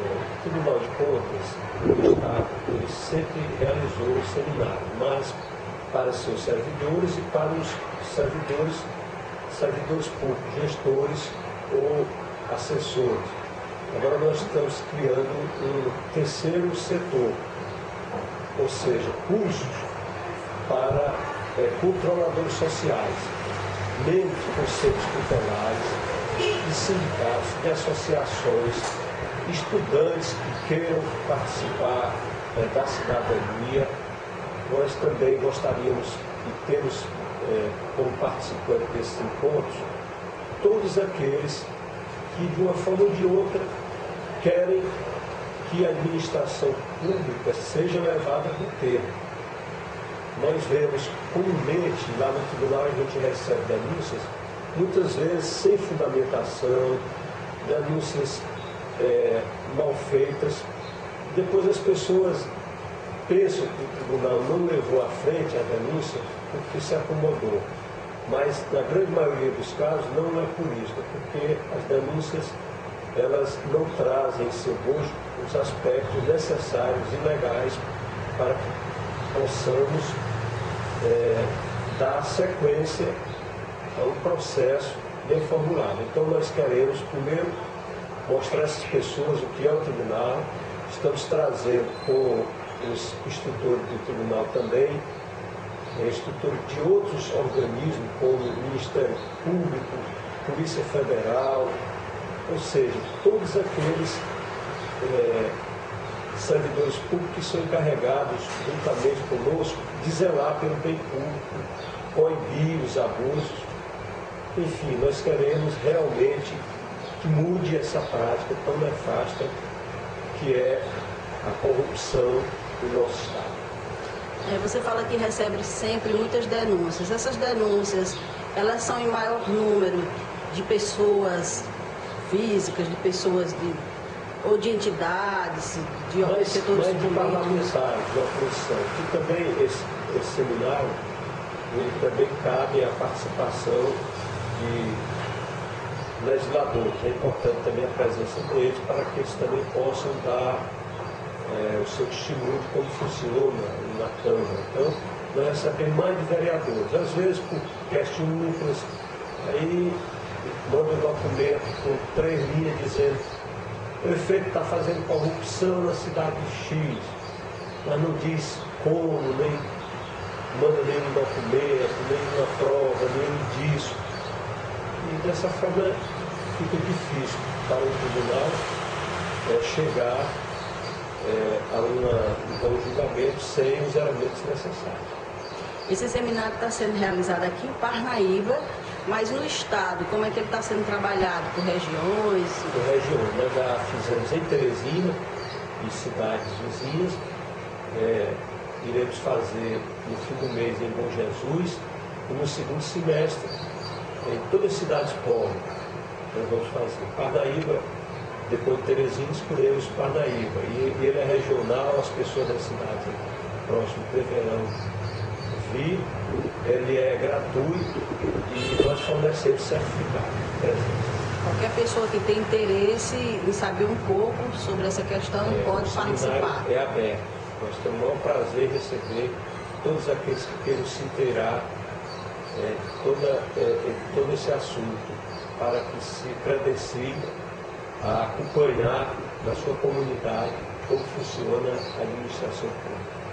O Tribunal de Contas do Estado, ele sempre realizou o seminário, mas para seus servidores e para os servidores públicos, gestores ou assessores. Agora nós estamos criando um terceiro setor, ou seja, cursos para controladores sociais, membros de conselhos tutelares, de sindicatos, de associações, estudantes que queiram participar da cidadania. Nós também gostaríamos e temos como participante desses encontros todos aqueles que, de uma forma ou de outra, querem que a administração pública seja levada a termo. Nós vemos comumente, lá no tribunal, a gente recebe denúncias, muitas vezes sem fundamentação, denúncias mal feitas. Depois as pessoas pensam que o tribunal não levou à frente a denúncia porque se acomodou. Mas, na grande maioria dos casos, não é por isso, é porque as denúncias elas não trazem em seu bojo os aspectos necessários e legais para que possamos dar sequência a um processo bem formulado. Então, nós queremos, primeiro, mostrar a essas pessoas o que é o tribunal. Estamos trazendo com os instrutores do tribunal também, instrutores de outros organismos, como o Ministério Público, Polícia Federal, ou seja, todos aqueles servidores públicos que são encarregados, juntamente conosco, de zelar pelo bem público, coibir os abusos. Enfim, nós queremos realmente que mude essa prática tão nefasta que é a corrupção do nosso Estado. Você fala que recebe sempre muitas denúncias. Essas denúncias, elas são em maior número de pessoas físicas, de pessoas ou de entidades, de setores públicos. De parlamentares, de oposição. Que também esse seminário, ele também cabe a participação de legisladores. É importante também a presença deles para que eles também possam dar o seu testemunho de como funciona na Câmara. Então, nós recebemos mais de vereadores, às vezes por questões, aí manda um documento com 3 linhas dizendo o prefeito está fazendo corrupção na cidade de X, mas não diz como, nem manda nenhum documento, nenhuma prova, nenhum indício. E dessa forma fica difícil para o tribunal chegar a um julgamento sem os elementos necessários. Esse seminário está sendo realizado aqui em Parnaíba, mas no Estado, como é que ele está sendo trabalhado? Por regiões? Por regiões. Nós já fizemos em Teresina e cidades vizinhas. Iremos fazer no fim do mês em Bom Jesus e no segundo semestre em todas as cidades pobres. Nós vamos fazer. Parnaíba, depois de Teresina, escolhemos Parnaíba. E ele é regional, as pessoas das cidades próximas deverão vir. Ele é gratuito e nós fornecemos certificado. Qualquer pessoa que tem interesse em saber um pouco sobre essa questão pode participar. É aberto. Nós temos o maior prazer em receber todos aqueles que queiram se inteirar todo esse assunto, para que se credencie a acompanhar na sua comunidade como funciona a administração pública.